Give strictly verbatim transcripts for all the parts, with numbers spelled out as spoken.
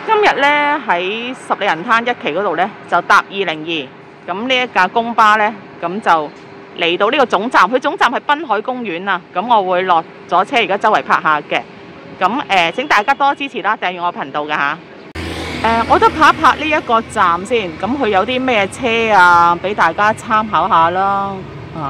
今日咧喺十里銀灘一期嗰度咧就搭二零二，咁呢一架公巴咧咁就嚟到呢個總站，佢總站係濱海公園啊，咁我會落咗車，而家周圍拍下嘅，咁誒、呃、請大家多支持啦，訂閱我頻道㗎吓。誒、呃，我都拍一拍呢一個站先，咁佢有啲咩車啊，俾大家參考下啦，啊。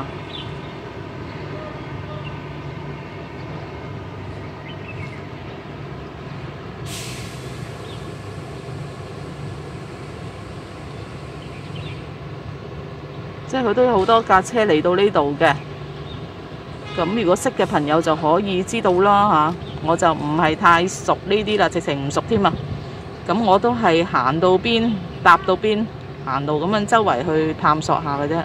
即係佢都有好多架車嚟到呢度嘅，咁如果識嘅朋友就可以知道啦嚇。我就唔係太熟呢啲啦，直情唔熟添啊。咁我都係行到邊搭到邊，行到咁樣周圍去探索下嘅啫。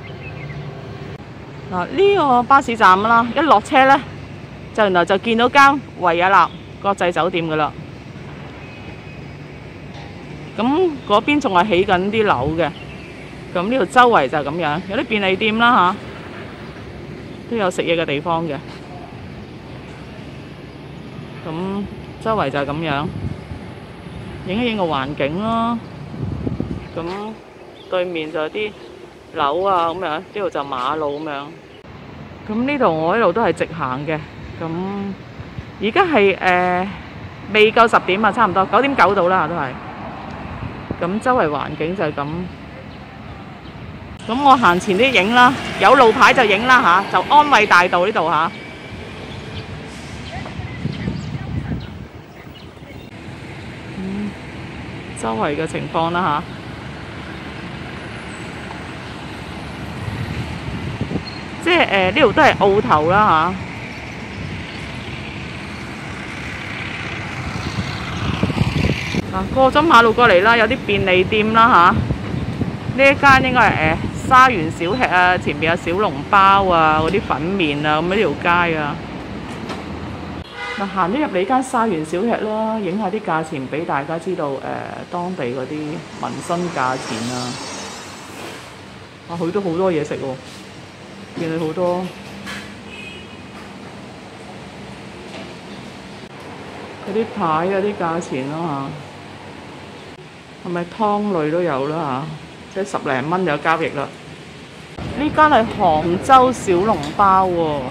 嗱，呢個巴士站啦，一落車呢，就原來就見到間維也納國際酒店噶啦。咁嗰邊仲係起緊啲樓嘅。咁呢度周圍就係咁樣，有啲便利店啦嚇，都有食嘢嘅地方嘅。咁周圍就係咁樣，影一影個環境咯。咁對面就有啲樓啊咁樣，呢度就馬路咁樣。咁呢度我呢度都係直行嘅。咁而家係誒未夠十點啊，差唔多九點九到啦都係。咁周圍環境就係咁。咁我行前啲影啦，有路牌就影啦吓，就安慰大道呢度吓。嗯，周圍嘅情況啦吓，即係誒呢度都係澳頭啦吓。嗱，過咗馬路過嚟啦，有啲便利店啦吓，呢一間應該係誒。呃沙園小吃啊，前面有小籠包啊，嗰啲粉麵啊，咁呢條街啊。嗱，行咗入嚟間沙園小吃啦，影下啲價錢俾大家知道誒、呃、當地嗰啲民生價錢啊。啊，佢都好多嘢食喎，見佢好多嗰啲牌啊，啲價錢啦嚇，係咪湯類都有啦嚇？即係十零蚊有交易啦。呢間係杭州小籠包喎、哦，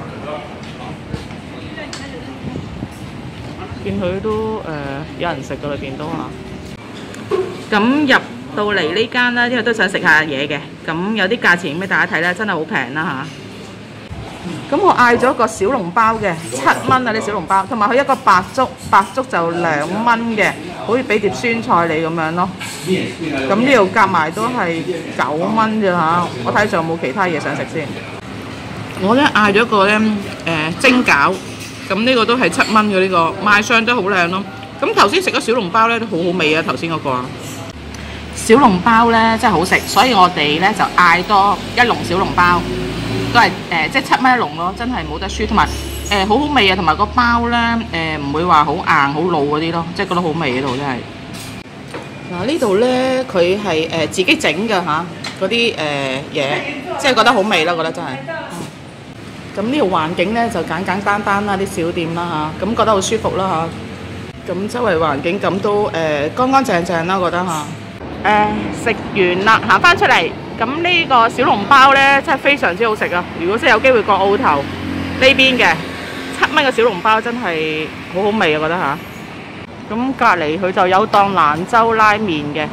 見佢都誒、呃、有人食㗎裏邊都嚇。咁入到嚟呢間啦，因為都想食下嘢嘅，咁有啲價錢俾大家睇咧，真係好平啦嚇。咁我嗌咗個小籠包嘅，七蚊啊啲小籠包，同埋佢一個白粥，白粥就兩蚊嘅，好似俾碟酸菜你咁樣咯。咁呢度夾埋都係九蚊啫嚇，我睇仲有冇其他嘢想食先。我咧嗌咗個咧誒蒸餃，咁呢個都係七蚊嘅呢個，賣相都好靚咯。咁頭先食咗小籠包咧都好好味啊，頭先嗰個小籠包咧真係好食，所以我哋咧就嗌多一籠小籠包。都係誒、呃，即係七蚊一籠咯，真係冇得輸，同埋誒好好味啊，同埋個包咧誒唔會話好硬好老嗰啲咯，即係覺得好味喺度真係。嗱呢度咧佢係誒自己整嘅嚇，嗰啲誒嘢，即係覺得好味啦，覺得真係。咁呢度環境咧就簡簡單單啦，啲小店啦嚇，咁覺得好舒服啦嚇。咁周圍環境咁都誒乾乾淨淨啦，我覺得嚇。誒食完啦，行翻出嚟。咁呢個小籠包呢，真係非常之好食啊！如果真係有機會過澳頭呢邊嘅，七蚊嘅小籠包真係好好味啊！覺得吓。咁隔離佢就有檔蘭州拉麵嘅，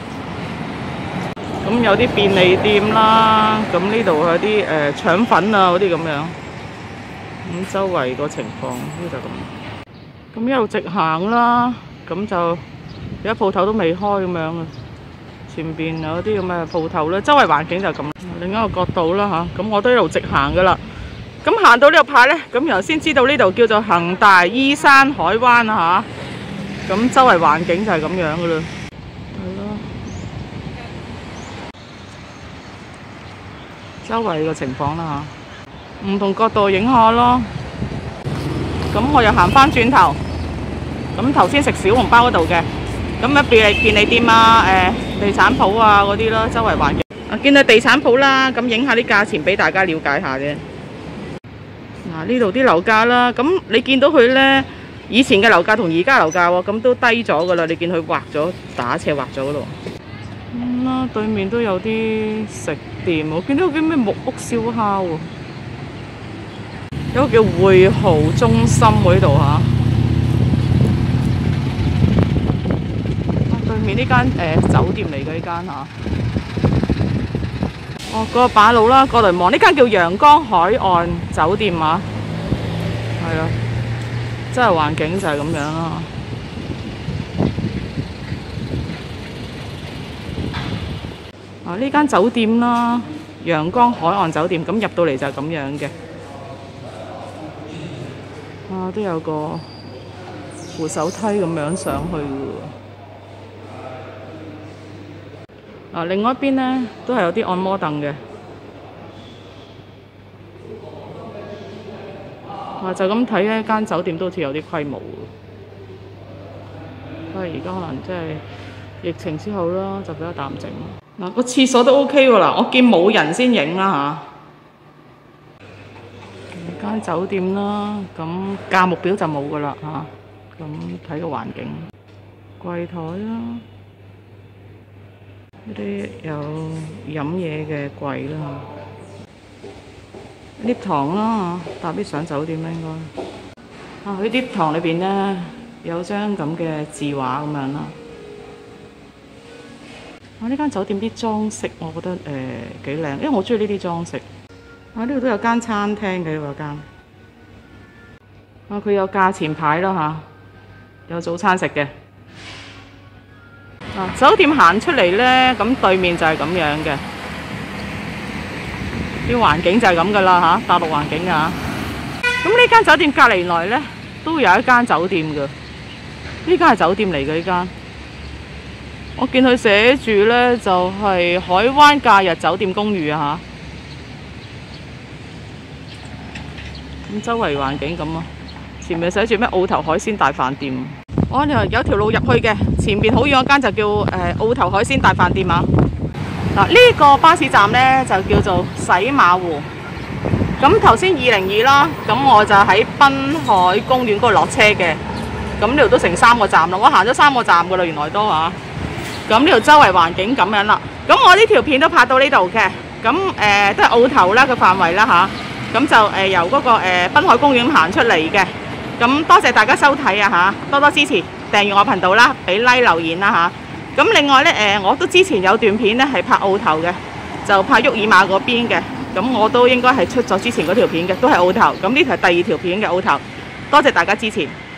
咁有啲便利店啦，咁呢度有啲誒腸粉啊嗰啲咁樣。咁周圍個情況呢就咁。咁一路直行啦，咁就有啲鋪頭都未開咁樣啊。前邊有啲咁嘅鋪頭啦，周圍環境就咁。另一個角度啦嚇，咁我都一路直行噶啦。咁行到呢個牌咧，咁然後先知道呢度叫做恒大依山海灣啊嚇。咁周圍環境就係咁樣噶啦。係咯。周圍嘅情況啦嚇，唔同角度影下咯。咁我又行翻轉頭，咁頭先食小籠包嗰度嘅。咁啊便利便利店啊，誒地產鋪啊嗰啲咯，周圍環境啊見到地產鋪啦，咁影下啲價錢俾大家了解下啫。嗱呢度啲樓價啦，咁你見到佢咧以前嘅樓價同而家樓價喎，咁都低咗噶啦。你見佢畫咗打斜畫咗嗰度。咁啦，對面都有啲食店，我見到有啲咩木屋燒烤喎，有個叫匯豪中心喎呢度嚇。對面呢間誒酒店嚟嘅呢間嚇。哦，嗰個馬路啦，過嚟望呢間叫陽光海岸酒店啊，係啊，真係環境就係咁樣啦。啊，呢間酒店啦，陽光海岸酒店，咁入到嚟就係咁樣嘅。啊，都有個扶手梯咁樣上去嘅。啊，另外一邊咧都係有啲按摩凳嘅。啊，就咁睇呢間酒店都好似有啲規模嘅。不過而家可能即係疫情之後啦，就比較淡靜。嗱、啊，個廁所都 OK 喎嗱，我見冇人先影啦嚇。間酒店啦，咁價目表就冇噶啦嚇。咁睇個環境，櫃台啦。呢啲有飲嘢嘅櫃啦 ，lift 堂啦嚇，搭 lift 上酒店啦應該。啊，喺 lift 堂裏邊咧有張咁嘅字畫咁樣啦。啊，呢間酒店啲裝飾我覺得誒幾靚，因為我中意呢啲裝飾。啊，呢度都有間餐廳嘅呢個間。啊，佢有價錢牌啦嚇，有早餐食嘅。啊，酒店行出嚟咧，咁對面就係咁樣嘅，啲環境就係咁噶啦嚇，大陸環境啊。咁呢間酒店隔離來咧，都有一間酒店嘅，呢間係酒店嚟嘅呢間。我見佢寫住咧就係海灣假日酒店公寓啊嚇。咁周圍環境咁啊，前面寫住咩澳頭海鮮大飯店。我哋有條路入去嘅，前邊好遠嗰間就叫誒、呃、澳頭海鮮大飯店啊。嗱，呢個巴士站咧就叫做洗馬湖。咁頭先二零二啦，咁我就喺濱海公園嗰度落車嘅。咁呢度都成三個站啦，我行咗三個站噶啦，原來都嚇。咁呢度周圍環境咁樣啦。咁我呢條片都拍到呢度嘅。咁誒、呃、都係澳頭啦個範圍啦吓，咁就誒、呃、由嗰、那個誒濱、呃、海公園行出嚟嘅。咁多謝大家收睇啊嚇，多多支持訂閱我頻道啦，俾 like 留言啦嚇。咁另外咧誒、呃，我都之前有段片咧係拍澳頭嘅，就拍沃爾瑪嗰邊嘅。咁我都應該係出咗之前嗰條片嘅，都係澳頭。咁呢條係第二條片嘅澳頭。多謝大家支持。